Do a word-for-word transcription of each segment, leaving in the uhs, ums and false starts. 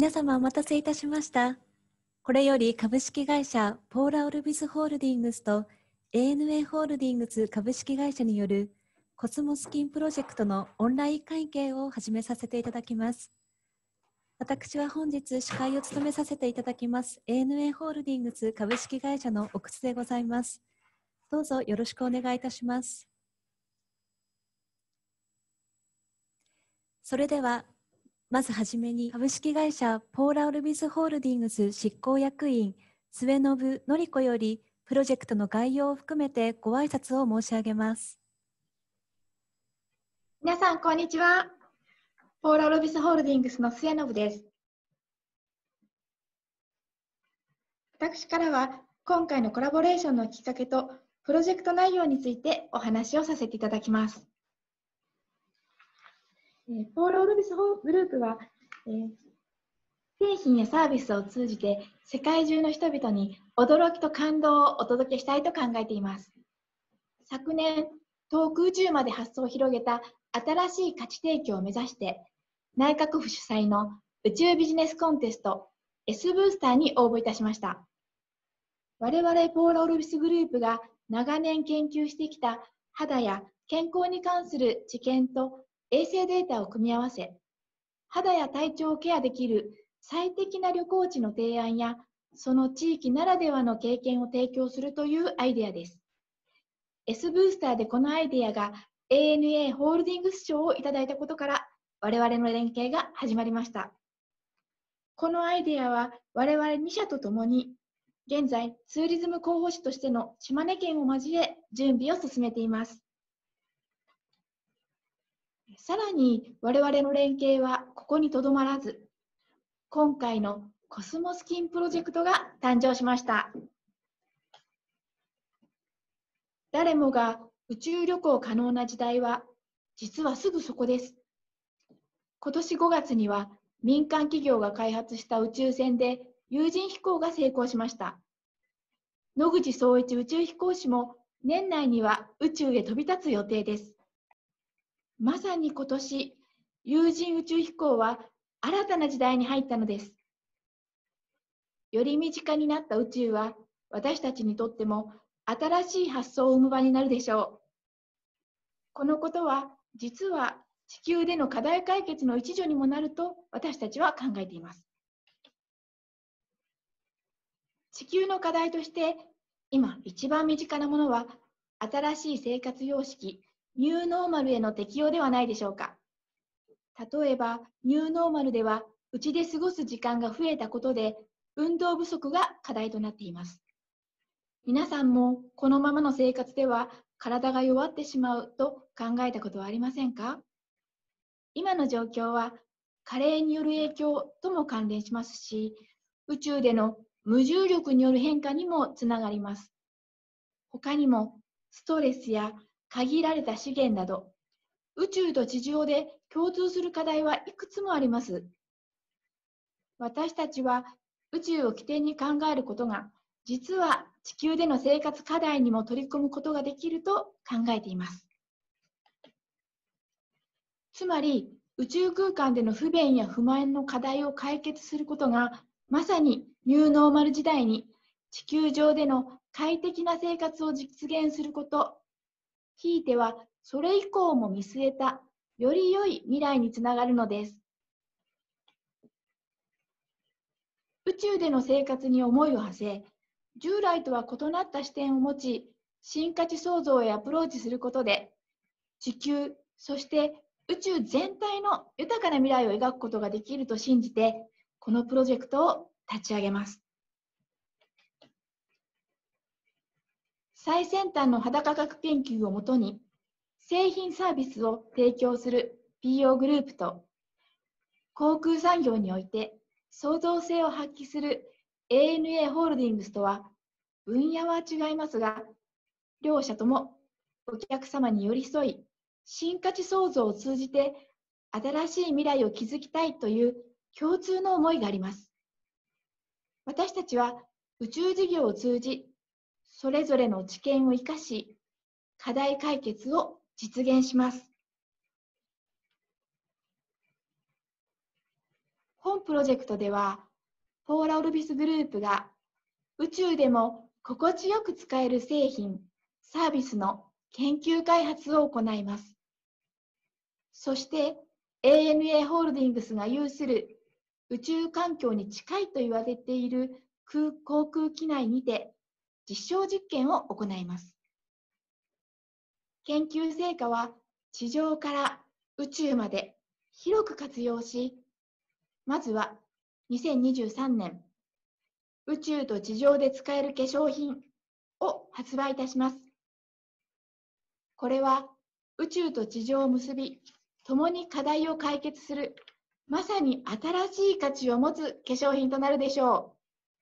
皆様お待たせいたしました。これより株式会社ポーラ・オルビスホールディングスと エーエヌエー ホールディングス株式会社によるコスモスキンプロジェクトのオンライン会計を始めさせていただきます。私は本日司会を務めさせていただきます エーエヌエー ホールディングス株式会社の奥津でございます。どうぞよろしくお願いいたします。それではまずはじめに株式会社ポーラ・オルビスホールディングス執行役員末延典子よりプロジェクトの概要を含めてご挨拶を申し上げます。 皆さんこんにちは。ポーラ・オルビスホールディングスの末延です。私からは今回のコラボレーションのきっかけとプロジェクト内容についてお話をさせていただきます。ポーラ・オルビスグループは、えー、製品やサービスを通じて世界中の人々に驚きと感動をお届けしたいと考えています。昨年、遠く宇宙まで発想を広げた新しい価値提供を目指して内閣府主催の宇宙ビジネスコンテスト S ブースターに応募いたしました。我々ポーラ・オルビスグループが長年研究してきた肌や健康に関する知見と衛星データを組み合わせ、肌や体調をケアできる最適な旅行地の提案や、その地域ならではの経験を提供するというアイデアです。S ブースターでこのアイデアが エーエヌエー ホールディングス賞をいただいたことから、我々の連携が始まりました。このアイデアは我々に社とともに、現在ツーリズム候補地としての島根県を交え準備を進めています。さらに我々の連携はここにとどまらず、今回のコスモスキンプロジェクトが誕生しました。誰もが宇宙旅行可能な時代は実はすぐそこです。今年ごがつには民間企業が開発した宇宙船で有人飛行が成功しました。野口聡一宇宙飛行士も年内には宇宙へ飛び立つ予定です。まさに今年、有人宇宙飛行は新たな時代に入ったのです。より身近になった宇宙は私たちにとっても新しい発想を生む場になるでしょう。このことは実は地球での課題解決の一助にもなると私たちは考えています。地球の課題として今一番身近なものは新しい生活様式、ニューノーマルへの適用ではないでしょうか。例えばニューノーマルではうちで過ごす時間が増えたことで運動不足が課題となっています。皆さんもこのままの生活では体が弱ってしまうと考えたことはありませんか？今の状況は加齢による影響とも関連しますし、宇宙での無重力による変化にもつながります。他にもストレスや限られた資源など、宇宙と地上で共通する課題はいくつもあります。私たちは宇宙を起点に考えることが、実は地球での生活課題にも取り組むことができると考えています。つまり、宇宙空間での不便や不満の課題を解決することが、まさにニューノーマル時代に地球上での快適な生活を実現すること、ひいてはそれ以降も見据えたより良い未来につながるのです。宇宙での生活に思いを馳せ、従来とは異なった視点を持ち、新価値創造へアプローチすることで、地球、そして宇宙全体の豊かな未来を描くことができると信じて、このプロジェクトを立ち上げます。最先端の肌科学研究をもとに、製品サービスを提供する ピーオー グループと、航空産業において創造性を発揮する エーエヌエー ホールディングスとは分野は違いますが、両社ともお客様に寄り添い、新価値創造を通じて新しい未来を築きたいという共通の思いがあります。私たちは宇宙事業を通じ、それぞれの知見を生かし、課題解決を実現します。 本プロジェクトでは、ポーラ・オルビスグループが宇宙でも心地よく使える製品、サービスの研究開発を行います。そして エーエヌエー ホールディングスが有する宇宙環境に近いと言われている空航空機内にて実証実験を行います。研究成果は地上から宇宙まで広く活用し、まずはにせんにじゅうさんねん、宇宙と地上で使える化粧品を発売いたします。これは宇宙と地上を結び、共に課題を解決する、まさに新しい価値を持つ化粧品となるでしょう。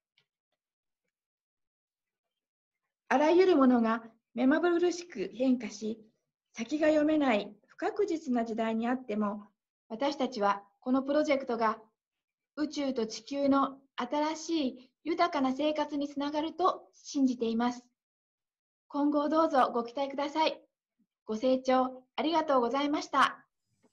あらゆるものが目まぐるしく変化し、先が読めない不確実な時代にあっても、私たちはこのプロジェクトが宇宙と地球の新しい豊かな生活につながると信じています。今後どうぞご期待ください。ご清聴ありがとうございました。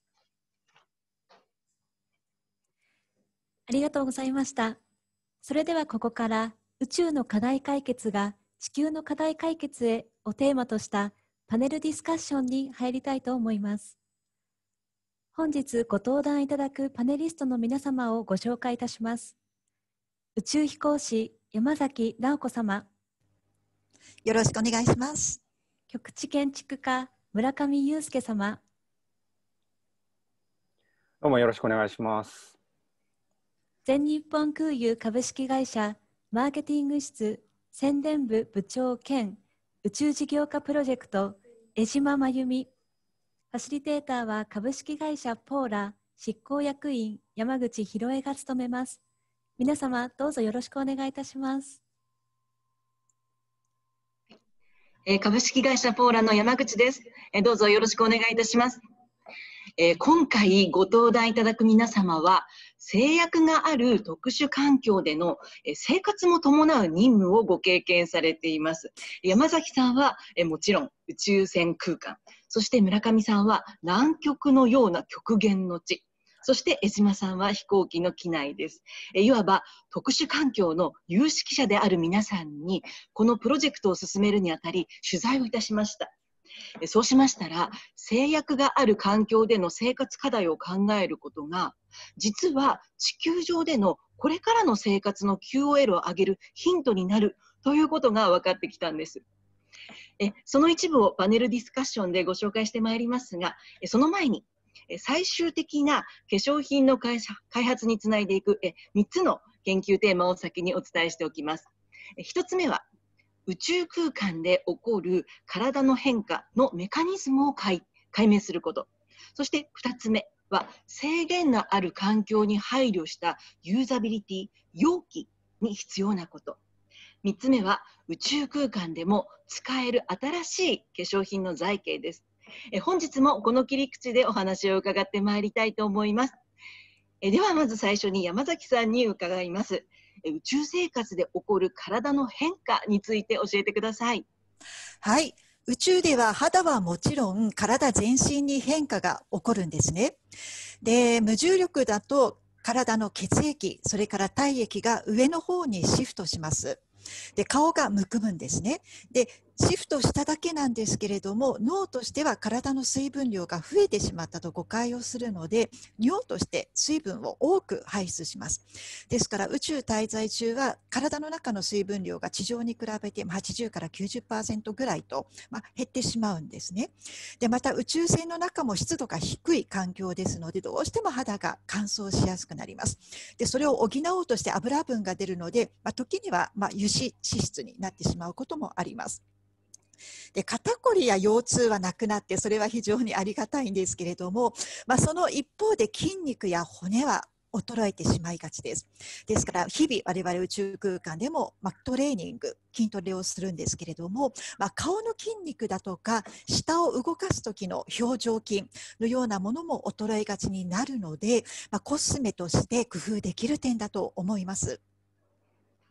ありがとうございました。それではここから宇宙の課題解決が地球の課題解決へをテーマとしたパネルディスカッションに入りたいと思います。本日ご登壇いただくパネリストの皆様をご紹介いたします。宇宙飛行士山崎直子様。 よろしくお願いします。 局地建築家村上祐介様。 どうもよろしくお願いします。 全日本空輸株式会社マーケティング室宣伝部部長兼宇宙事業化プロジェクト江島真由美。ファシリテーターは株式会社ポーラ執行役員山口博恵が務めます。皆様どうぞよろしくお願いいたします。 えー、株式会社ポーラの山口です。えー、どうぞよろしくお願いいたします。えー、今回ご登壇いただく皆様は制約がある特殊環境でのえー、生活も伴う任務をご経験されています。山崎さんはえー、もちろん宇宙船空間、そして村上さんは南極のような極限の地、そして江島さんは飛行機の機内です。えいわば特殊環境の有識者である皆さんにこのプロジェクトを進めるにあたり取材をいたしました。そうしましたら制約がある環境での生活課題を考えることが実は地球上でのこれからの生活の キューオーエル を上げるヒントになるということが分かってきたんです。えその一部をパネルディスカッションでご紹介してまいりますが、その前に最終的な化粧品の開発につないでいくみっつの研究テーマを先にお伝えしておきます。ひとつめは宇宙空間で起こる体の変化のメカニズムを解明すること。そしてふたつめは制限のある環境に配慮したユーザビリティ、容器に必要なこと。みっつめは宇宙空間でも使える新しい化粧品の財形です。え本日もこの切り口でお話を伺ってまいりたいと思います。えではまず最初に山崎さんに伺います。宇宙生活で起こる体の変化について教えてください。 はい、宇宙では肌はもちろん体全身に変化が起こるんですね。で、無重力だと体の血液、それから体液が上の方にシフトします。で、顔がむくむんですね。で、シフトしただけなんですけれども、脳としては体の水分量が増えてしまったと誤解をするので、尿として水分を多く排出します。ですから宇宙滞在中は体の中の水分量が地上に比べてはちじゅうからきゅうじゅっパーセント ぐらいと、まあ、減ってしまうんですね。で、また宇宙船の中も湿度が低い環境ですので、どうしても肌が乾燥しやすくなります。で、それを補おうとして油分が出るので、まあ、時にはまあ油脂脂質になってしまうこともあります。で、肩こりや腰痛はなくなって、それは非常にありがたいんですけれども、まあ、その一方で筋肉や骨は衰えてしまいがちです。ですから日々我々宇宙空間でも、まあ、トレーニング、筋トレをするんですけれども、まあ、顔の筋肉だとか舌を動かす時の表情筋のようなものも衰えがちになるので、まあ、コスメとして工夫できる点だと思います。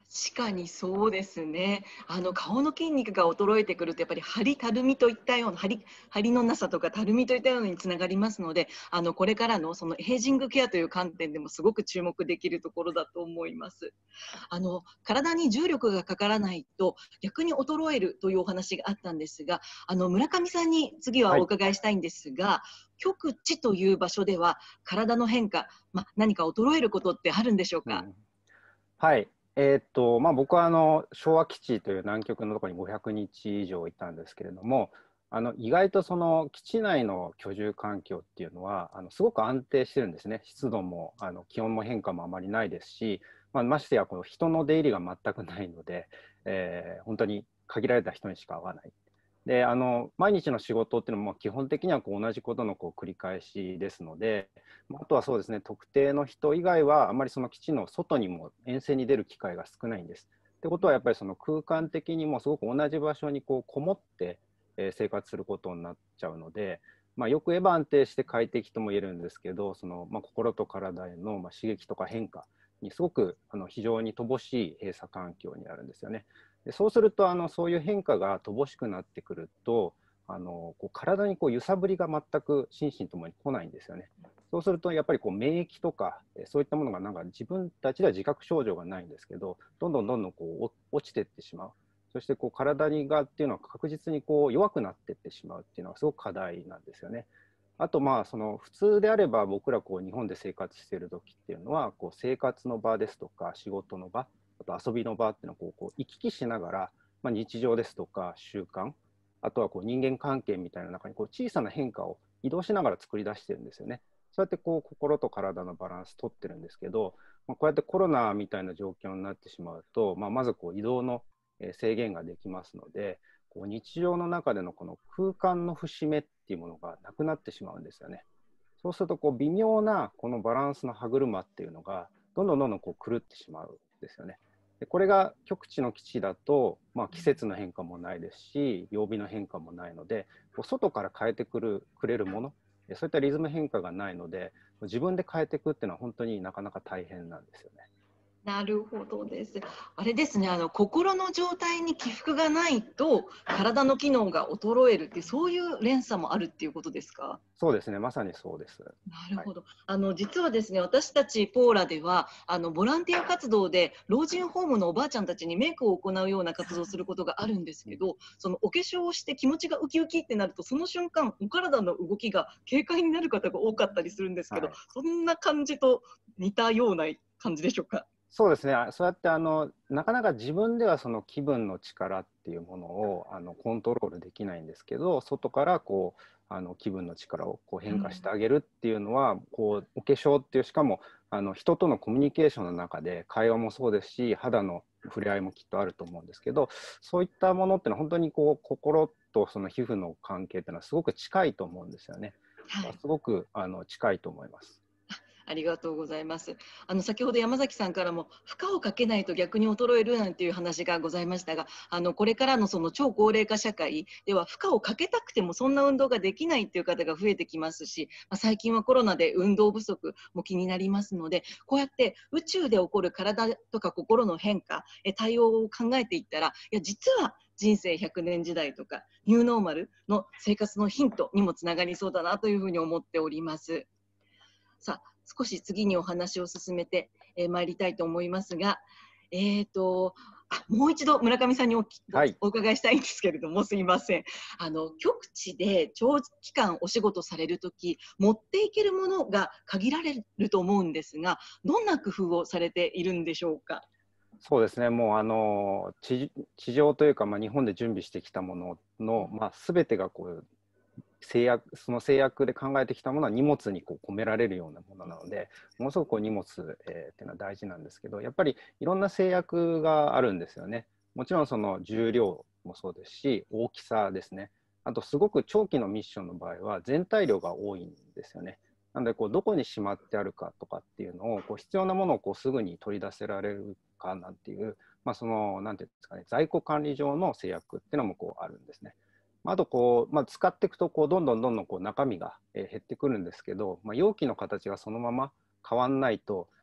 確かにそうですね。あの顔の筋肉が衰えてくるとやっぱり張りたるみといったような張り、張りのなさとかたるみといったようにつながりますので、あのこれからのそのエイジングケアという観点でもすごく注目できるところだと思います。あの体に重力がかからないと逆に衰えるというお話があったんですが、あの村上さんに次はお伺いしたいんですが、はい、極地という場所では体の変化、ま、何か衰えることってあるんでしょうか？ うん、はい。えーっとまあ、僕はあの昭和基地という南極のところにごひゃくにち以上いたんですけれども、あの意外とその基地内の居住環境っていうのはあのすごく安定してるんですね。湿度もあの気温も変化もあまりないですし、まあ、ましてやこの人の出入りが全くないので、えー本当に限られた人にしか会わない。であの毎日の仕事っていうのも基本的にはこう同じことのこう繰り返しですので、あとはそうですね、特定の人以外はあまりその基地の外にも遠征に出る機会が少ないんです。ってことはやっぱりその空間的にもすごく同じ場所にこうこもって生活することになっちゃうので、まあ、よく言えば安定して快適とも言えるんですけど、そのまあ心と体へのまあ刺激とか変化にすごくあの非常に乏しい閉鎖環境にあるんですよね。でそうするとあのそういう変化が乏しくなってくると、あのこう体にこう揺さぶりが全く心身ともに来ないんですよね。そうするとやっぱりこう免疫とかそういったものがなんか自分たちでは自覚症状がないんですけど、どんどんどんどんこう落ちていってしまう。そしてこう体がっていうのは確実にこう弱くなっていってしまうっていうのはすごく課題なんですよね。あとまあその普通であれば僕らこう日本で生活している時っていうのはこう生活の場ですとか仕事の場、あと遊びの場っていうのをこうこう行き来しながら、まあ、日常ですとか習慣、あとはこう人間関係みたいな中にこう小さな変化を移動しながら作り出してるんですよね。そうやってこう心と体のバランス取ってるんですけど、まあ、こうやってコロナみたいな状況になってしまうと、まあ、まずこう移動の制限ができますので、こう日常の中でのこの空間の節目っていうものがなくなってしまうんですよね。そうするとこう微妙なこのバランスの歯車っていうのがどんどんどんどんこう狂ってしまうんですよね。でこれが極地の基地だと、まあ、季節の変化もないですし曜日の変化もないので、こう外から変えてくるくれるもの、そういったリズム変化がないので自分で変えていくっていうのは本当になかなか大変なんですよね。 なるほどです。あれですね、あの心の状態に起伏がないと体の機能が衰えるってそういう連鎖もあるっていうことですか？ そうですね、まさにそうです。 なるほど。はい、あの実はですね、私たちポーラではあのボランティア活動で老人ホームのおばあちゃんたちにメイクを行うような活動をすることがあるんですけど、そのお化粧をして気持ちがウキウキってなるとその瞬間お体の動きが軽快になる方が多かったりするんですけど、はい、そんな感じと似たような感じでしょうか？ そうですね、そうやってあのなかなか自分ではその気分の力っていうものをあのコントロールできないんですけど、外からこうあの気分の力をこう変化してあげるっていうのは、うん、こうお化粧っていう、しかもあの人とのコミュニケーションの中で会話もそうですし肌の触れ合いもきっとあると思うんですけど、そういったものっていうのは本当にこう心とその皮膚の関係っていうのはすごく近いと思うんですよね。はい、すごくあの近いと思います。 ありがとうございます。あの先ほど山崎さんからも負荷をかけないと逆に衰えるなんていう話がございましたが、あのこれからのその超高齢化社会では負荷をかけたくてもそんな運動ができないっていう方が増えてきますし、まあ、最近はコロナで運動不足も気になりますので、こうやって宇宙で起こる体とか心の変化、対応を考えていったら、いや実は人生ひゃくねん時代とかニューノーマルの生活のヒントにもつながりそうだなというふうに思っております。さあ少し次にお話を進めてまい、えー、りたいと思いますが、えーと、あもう一度村上さんに お,、はい、お伺いしたいんですけれども、すいません。あの極地で長期間お仕事されるとき持っていけるものが限られると思うんですが、どんな工夫をされているんでしょうか？ そうですね、もうあの 地, 地上というか、まあ、日本で準備してきたものの、まあ、全てがこう制約、その制約で考えてきたものは荷物にこう込められるようなものなので、ものすごくこう荷物、えー、っていうのは大事なんですけど、やっぱりいろんな制約があるんですよね。もちろんその重量もそうですし、大きさですね。あとすごく長期のミッションの場合は全体量が多いんですよね。なのでこうどこにしまってあるかとかっていうのをこう必要なものをこうすぐに取り出せられるかなんていう、まあ、そのなんていうんですかね、在庫管理上の制約っていうのもこうあるんですね。あとこう、まあ、使っていくとこうどんどんどんどんこう中身が減ってくるんですけど、まあ、容器の形がそのまま変わんないと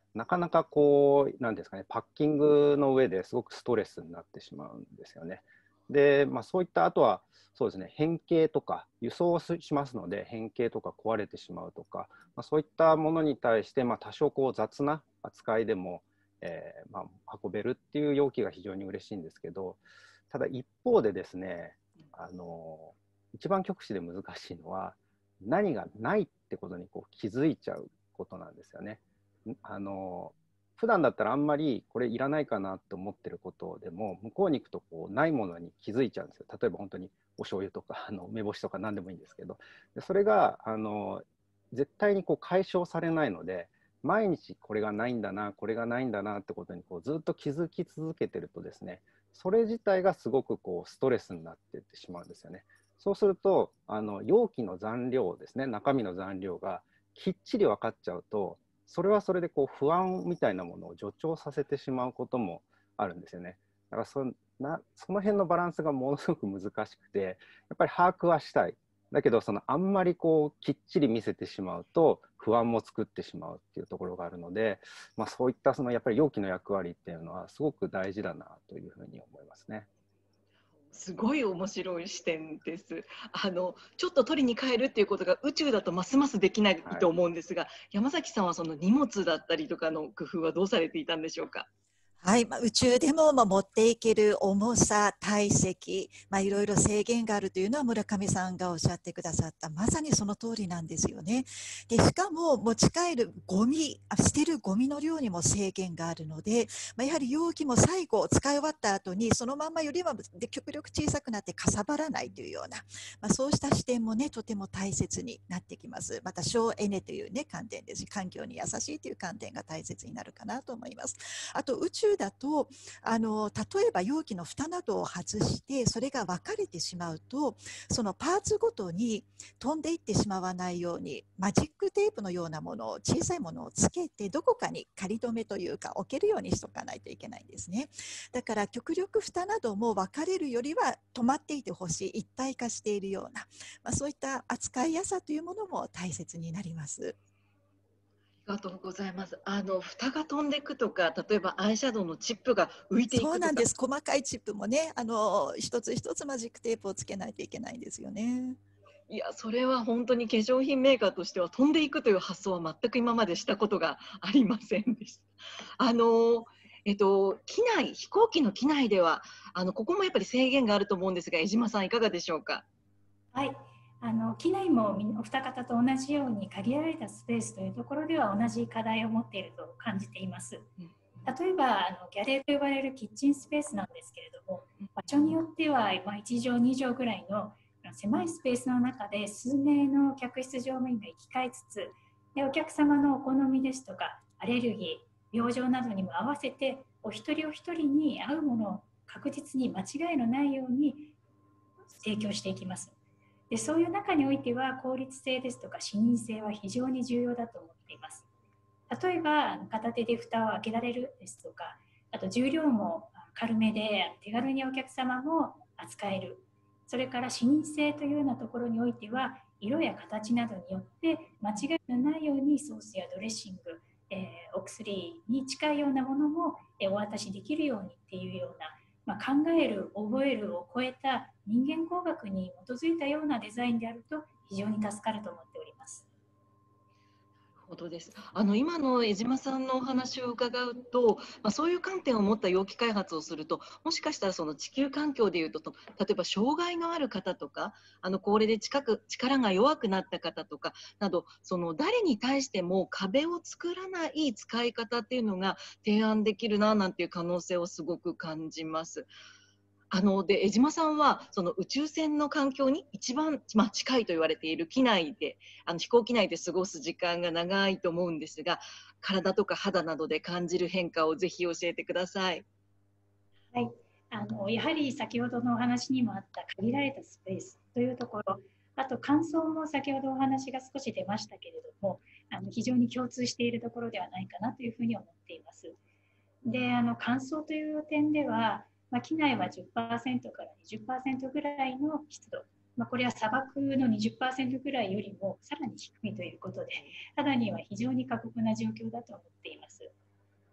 なかなかこう、なんですかね、パッキングの上ですごくストレスになってしまうんですよね。で、まあ、そういった、あとは、そうですね、変形とか、輸送をしますので、変形とか壊れてしまうとか、まあ、そういったものに対して、まあ、多少こう雑な扱いでも、えーまあ、運べるっていう容器が非常に嬉しいんですけど、ただ一方でですね、あの一番極致で難しいのは、何がないってことにこう気づいちゃうことなんですよね。あの普段だったらあんまりこれいらないかなと思ってることでも、向こうに行くとこうないものに気づいちゃうんですよ。例えば本当にお醤油とかあの梅干しとか何でもいいんですけど、でそれがあの絶対にこう解消されないので、毎日これがないんだな、これがないんだなってことにこうずっと気づき続けてるとですね、それ自体がすごくこうストレスになっていってしまうんですよね。そうすると、あの容器の残量ですね、中身の残量がきっちり分かっちゃうと、それはそれでこう不安みたいなものを助長させてしまうこともあるんですよね。だからそなその辺のバランスがものすごく難しくて、やっぱり把握はしたい。だけどそのあんまりこうきっちり見せてしまうと不安も作ってしまうっていうところがあるので、まあ、そういったそのやっぱり容器の役割っていうのはすごく大事だなというふうに思いますね。 すごい面白い視点です。あのちょっと取りに帰るっていうことが宇宙だとますますできないと思うんですが、はい、山崎さんはその荷物だったりとかの工夫はどうされていたんでしょうか。 はい、まあ、宇宙でもまあ持っていける重さ、体積、まあ、いろいろ制限があるというのは村上さんがおっしゃってくださったまさにその通りなんですよね。でしかも持ち帰るゴミ、捨てるゴミの量にも制限があるので、まあ、やはり容器も最後使い終わった後にそのままよりはで極力小さくなってかさばらないというような、まあ、そうした視点もねとても大切になってきます。また省エネというね観点ですし、環境に優しいという観点が大切になるかなと思います。あと宇宙だとあの例えば容器の蓋などを外してそれが分かれてしまうと、そのパーツごとに飛んでいってしまわないようにマジックテープのようなものを小さいものをつけてどこかに仮止めというか置けるようにしとかないといけないんですね。だから極力蓋なども分かれるよりは止まっていてほしい、一体化しているような、まあ、そういった扱いやすさというものも大切になります。 ありがとうございます。あの蓋が飛んでいくとか、例えばアイシャドウのチップが浮いていくとか。 そうなんです。細かいチップもね、あの一つ一つマジックテープをつけないといけないんですよね。 いや、それは本当に化粧品メーカーとしては飛んでいくという発想は全く今までしたことがありませんでした。あのえっと機内、飛行機の機内ではあのここもやっぱり制限があると思うんですが、江島さんいかがでしょうか。 はい。あの機内もお二方と同じように限られたスペースというところでは同じ課題を持っていると感じています。例えばあのギャレーと呼ばれるキッチンスペースなんですけれども、場所によっては、まあ、いち畳に畳ぐらいの狭いスペースの中で数名の客室乗務員が行き交いつつ、でお客様のお好みですとかアレルギー、病状などにも合わせてお一人お一人に合うものを確実に間違いのないように提供していきます。でそういう中においては効率性ですとか視認性は非常に重要だと思っています。例えば片手で蓋を開けられるですとか、あと重量も軽めで手軽にお客様も扱える、それから視認性というようなところにおいては色や形などによって間違いのないようにソースやドレッシング、えー、お薬に近いようなものもお渡しできるようにっていうような、まあ、考える覚えるを超えた人間工学に基づいたようなデザインであると非常に助かると思っております。 ほどです。あの今の江島さんのお話を伺うと、まあ、そういう観点を持った容器開発をすると、もしかしたらその地球環境でいうと、例えば障害のある方とか、あの高齢で近く力が弱くなった方とかなど、その誰に対しても壁を作らない使い方っていうのが提案できるななんていう可能性をすごく感じます。あので江島さんはその宇宙船の環境に一番、まあ、近いと言われている機内で、あの飛行機内で過ごす時間が長いと思うんですが、体とか肌などで感じる変化をぜひ教えてください。 はい、あのやはり先ほどのお話にもあった限られたスペースというところ、あと乾燥も先ほどお話が少し出ましたけれども、あの非常に共通しているところではないかなというふうに思っています。で、あの乾燥という点では、まあ、機内は じゅっパーセント から にじゅっパーセント ぐらいの湿度、まあ、これは砂漠の にじゅっパーセント ぐらいよりもさらに低いということで、肌には非常に過酷な状況だと思っています。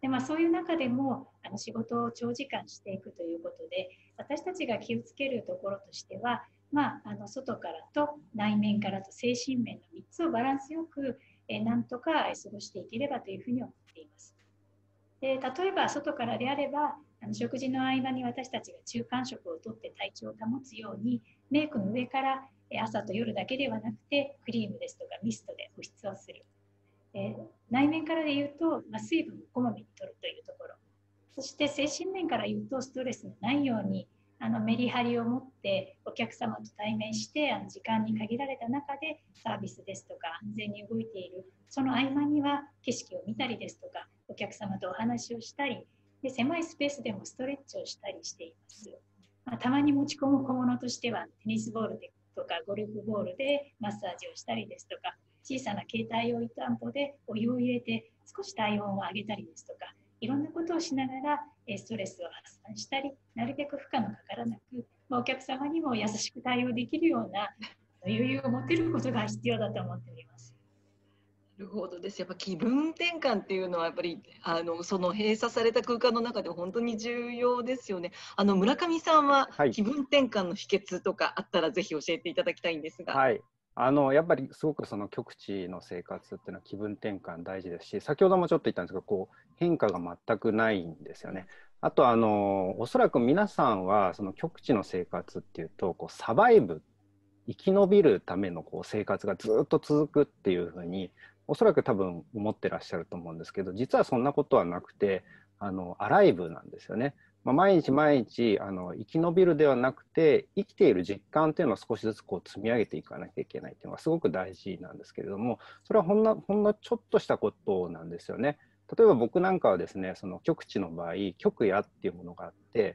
で、まあ、そういう中でもあの仕事を長時間していくということで、私たちが気をつけるところとしては、まあ、あの外からと内面からと精神面のみっつをバランスよく、えー、なんとか過ごしていければというふうに思っています。で、例えば外からであれば、あの食事の合間に私たちが中間食をとって体調を保つように、メイクの上から朝と夜だけではなくてクリームですとかミストで保湿をする。えー、内面からで言うと、まあ、水分をこまめに摂るというところ、そして精神面から言うとストレスのないようにあのメリハリを持ってお客様と対面してあの時間に限られた中でサービスですとか安全に動いている、その合間には景色を見たりですとかお客様とお話をしたりで、狭いスペースでもストレッチをしたりしています。まあ、たまに持ち込む小物としてはテニスボールでとかゴルフボールでマッサージをしたりですとか、小さな携帯用湯たんぽでお湯を入れて少し体温を上げたりですとか、いろんなことをしながらストレスを発散したり、なるべく負荷のかからなく、お客様にも優しく対応できるような余裕を持てることが必要だと思っております。 なるほどです。やっぱ気分転換っていうのはやっぱりあのその閉鎖された空間の中で本当に重要ですよね。あの村上さんは気分転換の秘訣とかあったらぜひ教えていただきたいんですが。 はい、あのやっぱりすごくその極地の生活っていうのは気分転換大事ですし、先ほどもちょっと言ったんですが、こう変化が全くないんですよね。あとあのおそらく皆さんはその極地の生活っていうとこうサバイブ、生き延びるためのこう生活がずっと続くっていうふうにおそらく多分思ってらっしゃると思うんですけど、実はそんなことはなくて、あのアライブなんですよね。まあ、毎日毎日あの生き延びるではなくて、生きている実感っていうのを少しずつこう積み上げていかなきゃいけないっていうのがすごく大事なんですけれども、それはほんのほんのちょっとしたことなんですよね。例えば僕なんかはですね、その極地の場合、極夜っていうものがあって、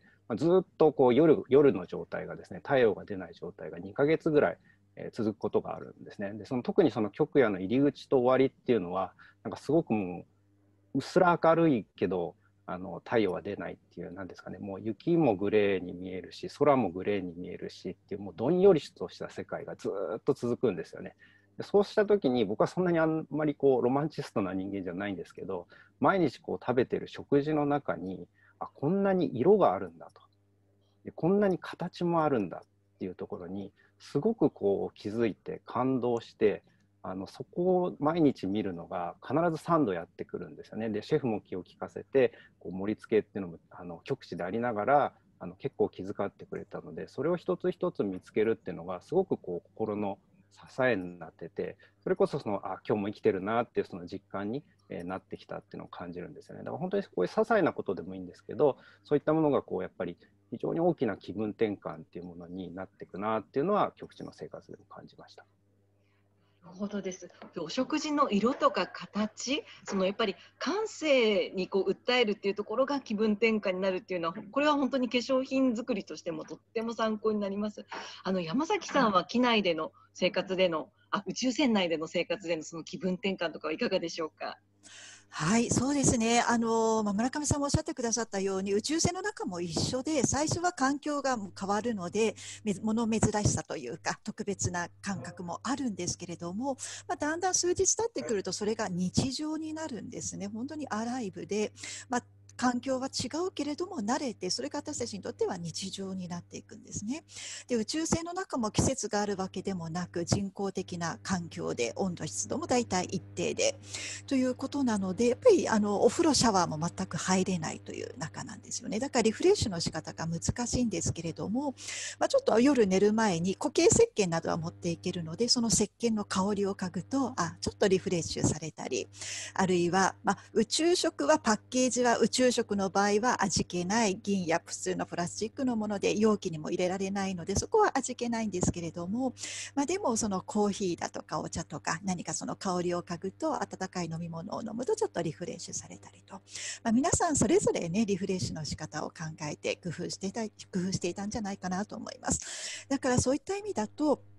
まあ、ずっとこう 夜, 夜の状態がですね、太陽が出ない状態がにかげつぐらい続くことがあるんですね。で、その特にその極夜の入り口と終わりっていうのは、なんかすごくもううっすら明るいけど、あの太陽は出ないっていう、なんですかね、もう雪もグレーに見えるし、空もグレーに見えるしっていう、もうどんよりとした世界がずっと続くんですよね。でそうした時に、僕はそんなにあんまりこうロマンチストな人間じゃないんですけど、毎日こう食べてる食事の中に、あ、こんなに色があるんだと、でこんなに形もあるんだっていうところにすごくこう気づいて感動して、あのそこを毎日見るのが必ずさんどやってくるんですよね。でシェフも気を利かせてこう盛り付けっていうのもあの極地でありながらあの結構気遣ってくれたので、それを一つ一つ見つけるっていうのがすごくこう心の支えになってて、それこそそのあ今日も生きてるなっていうその実感に、えー、なってきたっていうのを感じるんですよね。だから本当にこういう些細なことでもいいんですけど、そういったものがこうやっぱり非常に大きな気分転換っていうものになっていくなっていうのは極地の生活でも感じました。 なるほどです。お食事の色とか形、そのやっぱり感性にこう訴えるっていうところが気分転換になるっていうのは、これは本当に化粧品作りとしてもとっても参考になります。あの山崎さんは機内での生活でのあ宇宙船内での生活でのその気分転換とかはいかがでしょうか。 はい、そうですね。あの、まあ、村上さんもおっしゃってくださったように、宇宙船の中も一緒で、最初は環境が変わるので、物珍しさというか、特別な感覚もあるんですけれども、まあ、だんだん数日経ってくると、それが日常になるんですね。本当にアライブで、まあ環境は違うけれども慣れて、それが私たちにとっては日常になっていくんですね。で、宇宙船の中も季節があるわけでもなく、人工的な環境で温度湿度も大体一定でということなので、やっぱりあのお風呂シャワーも全く入れないという中なんですよね。だからリフレッシュの仕方が難しいんですけれども、まあ、ちょっと夜寝る前に固形石鹸などは持っていけるので、その石鹸の香りを嗅ぐとあちょっとリフレッシュされたり、あるいは、まあ、宇宙食はパッケージは宇宙食の場合は味気ない銀や普通のプラスチックのもので容器にも入れられないので、そこは味気ないんですけれども、まあ、でもそのコーヒーだとかお茶とか何かその香りを嗅ぐと温かい飲み物を飲むとちょっとリフレッシュされたりと、まあ、皆さんそれぞれねリフレッシュの仕方を考えて工夫していた工夫していたんじゃないかなと思います。だからそういった意味だと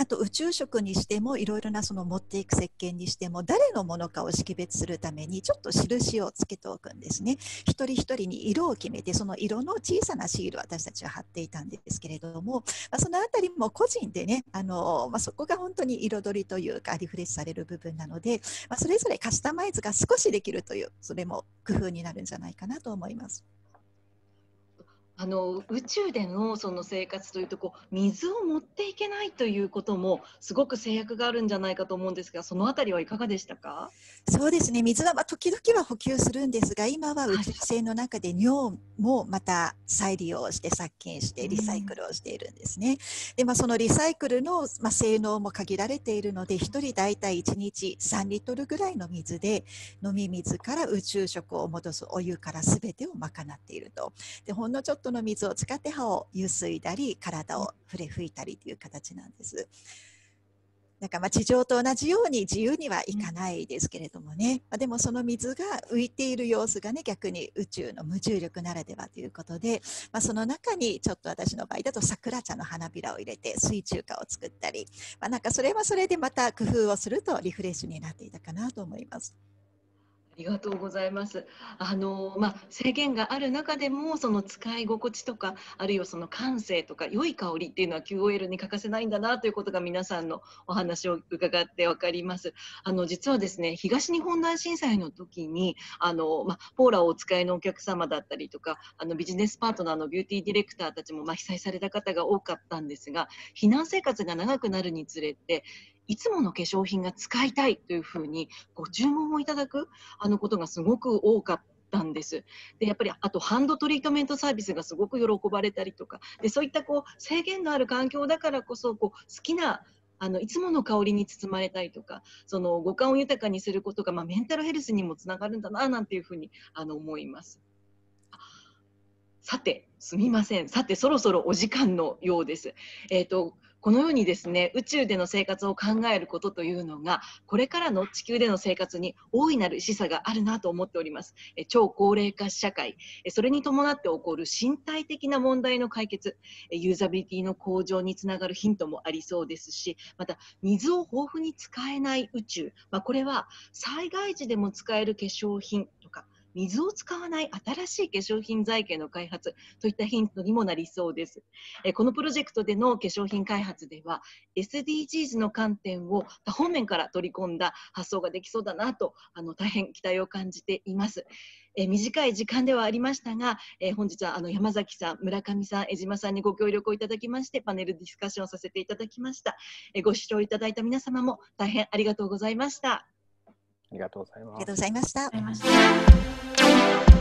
あと宇宙食にしてもいろいろなその持っていく石鹸にしても誰のものかを識別するためにちょっと印をつけておくんですね。一人一人に色を決めてその色の小さなシールを私たちは貼っていたんですけれども、まあ、そのあたりも個人でね、あの、まあ、そこが本当に彩りというかリフレッシュされる部分なので、まあ、それぞれカスタマイズが少しできるというそれも工夫になるんじゃないかなと思います。 あの宇宙でのその生活というとこう水を持っていけないということもすごく制約があるんじゃないかと思うんですが、そのあたりはいかがでしたか？ そうですね、水はまあ時々は補給するんですが、今は宇宙船の中で尿もまた再利用して殺菌してリサイクルをしているんですね。で、まあ、そのリサイクルの、まあ、性能も限られているので、ひとりだいたいいちにちさんリットルぐらいの水で飲み水から宇宙食を戻すお湯からすべてを賄っていると。で、ほんのちょっとの水を使って歯をゆすいだり体を触れ拭いたりという形なんです。なんかまあ地上と同じように自由にはいかないですけれどもね、まあ、でもその水が浮いている様子がね、逆に宇宙の無重力ならではということで、まあ、その中にちょっと私の場合だと桜茶の花びらを入れて水中花を作ったり、まあ、なんかそれはそれでまた工夫をするとリフレッシュになっていたかなと思います。 ありがとうございます。あのまあ、制限がある中でもその使い心地とかあるいはその感性とか良い香りっていうのは キューオーエル に欠かせないんだなということが皆さんのお話を伺って分かります。あの実はですね、東日本大震災の時にあの、まあ、ポーラをお使いのお客様だったりとかあのビジネスパートナーのビューティーディレクターたちも、まあ、被災された方が多かったんですが、避難生活が長くなるにつれていつもの化粧品が使いたいというふうにご注文をいただくあのことがすごく多かったんです。でやっぱりあとハンドトリートメントサービスがすごく喜ばれたりとかで、そういったこう制限のある環境だからこそこう好きなあのいつもの香りに包まれたいとか、その五感を豊かにすることが、まあ、メンタルヘルスにもつながるんだななんていうふうにあの思います。さてすみません、さてそろそろお時間のようです。えーとこのようにですね、宇宙での生活を考えることというのがこれからの地球での生活に大いなる示唆があるなと思っております。え超高齢化社会、それに伴って起こる身体的な問題の解決、ユーザビリティの向上につながるヒントもありそうですし、また水を豊富に使えない宇宙、まあ、これは災害時でも使える化粧品とか水を使わない新しい化粧品剤系の開発といったヒントにもなりそうです。このプロジェクトでの化粧品開発では エスディージーズ の観点を多方面から取り込んだ発想ができそうだなとあの大変期待を感じています。え短い時間ではありましたが、え本日はあの山崎さん、村上さん、江島さんにご協力をいただきましてパネルディスカッションをさせていただきました。えご視聴いただいた皆様も大変ありがとうございました。 ありがとうございます。 ありがとうございました。 ありがとうございました。